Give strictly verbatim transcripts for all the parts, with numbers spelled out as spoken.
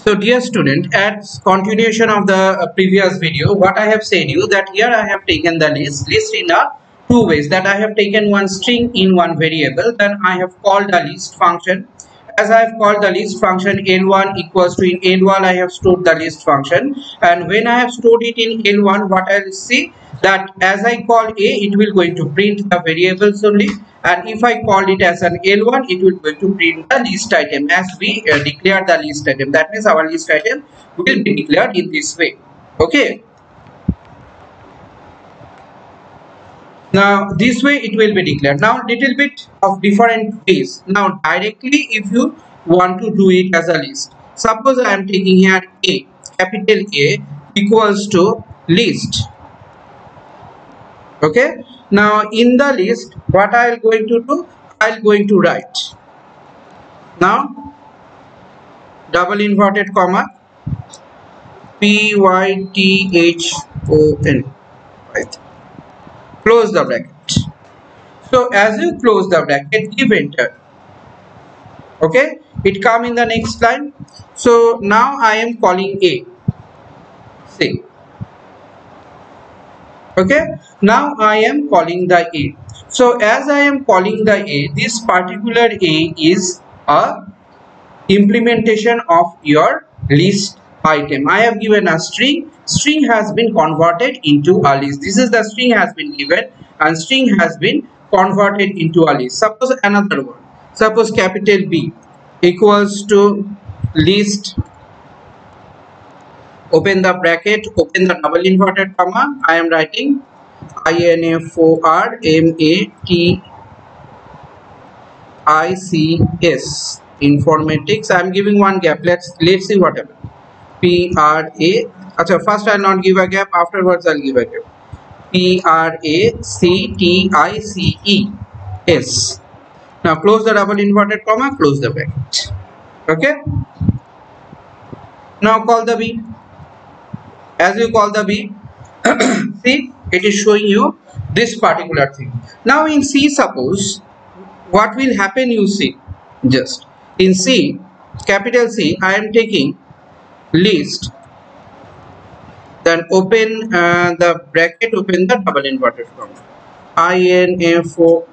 So dear student, as continuation of the uh, previous video, what I have said you that here I have taken the list list in a two ways, that I have taken one string in one variable, then I have called the list function. As I have called the list function L one equals to, in L one I have stored the list function, and when I have stored it in L one, what I will see that as I call A, it will going to print the variables only, and if I call it as an L one, it will going to print the list item as we uh, declare the list item. That means our list item will be declared in this way. Okay. Now this way it will be declared. Now little bit of different ways. Now directly if you want to do it as a list, suppose I am taking here A, capital A equals to list. Okay. Now in the list, what I am going to do, I am going to write now double inverted comma P Y T H O N, right? Close the bracket. So as you close the bracket, give enter. Okay, it come in the next line. So now I am calling A. See. Okay, now I am calling the A. So as I am calling the A, this particular A is a implementation of your list item. I have given a string. String has been converted into a list. This is the string has been given, and string has been converted into a list. Suppose another one. Suppose capital B equals to list. Open the bracket, open the double inverted comma. I am writing I N F O R M A T I C S. Informatics. I am giving one gap. Let's let's see what happens. P R A. Achha, first I will not give a gap. Afterwards I will give a gap. P R A C T I C E S. Now close the double inverted comma. Close the bracket. Okay. Now call the B. As you call the B, see, it is showing you this particular thing. Now in C, suppose what will happen, you see, just in C, capital C, I am taking list, then open uh, the bracket, open the double inverted comma. I N F O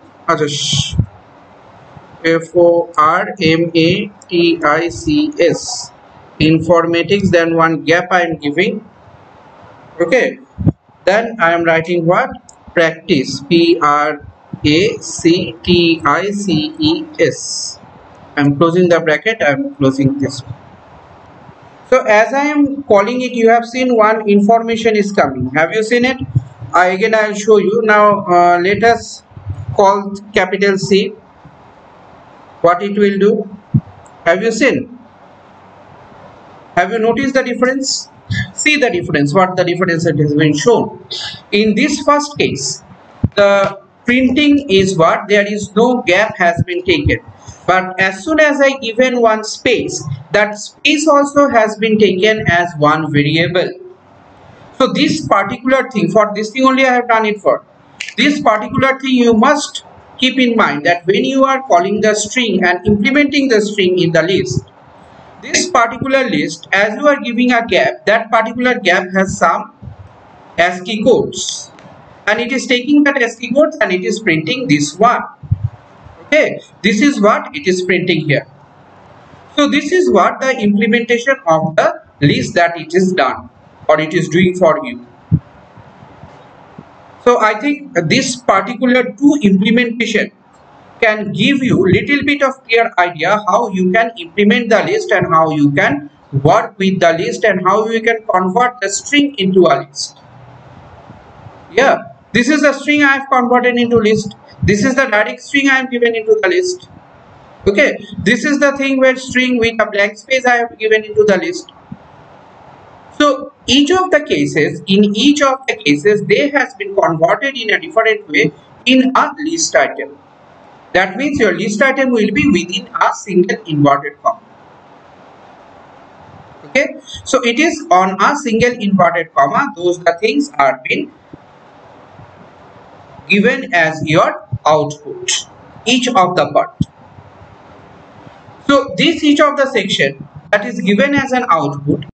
F O R M A T I C S. Informatics, then one gap I am giving. Okay, then I am writing what? Practice. P R A C T I C E S. I am closing the bracket. I am closing this one. So as I am calling it, you have seen one information is coming. Have you seen it? I, again I will show you. Now uh, let us call capital C. What it will do? Have you seen? Have you noticed the difference? See the difference, what the difference that has been shown. In this first case, the printing is what? There is no gap has been taken. But as soon as I given one space, that space also has been taken as one variable. So this particular thing, for this thing only I have done it for. This particular thing you must keep in mind that when you are calling the string and implementing the string in the list, this particular list, as you are giving a gap, that particular gap has some ASCII codes, and it is taking that ASCII codes and it is printing this one. Okay, this is what it is printing here. So this is what the implementation of the list that it is done or it is doing for you. So I think this particular two implementation can give you little bit of clear idea how you can implement the list and how you can work with the list and how you can convert the string into a list. Yeah, this is the string I have converted into list. This is the direct string I am given into the list. Okay, this is the thing where string with a blank space I have given into the list. So each of the cases, in each of the cases, they has been converted in a different way in a list item. That means your list item will be within a single inverted comma. Okay, so it is on a single inverted comma. Those the things are being given as your output. Each of the part. So this each of the section that is given as an output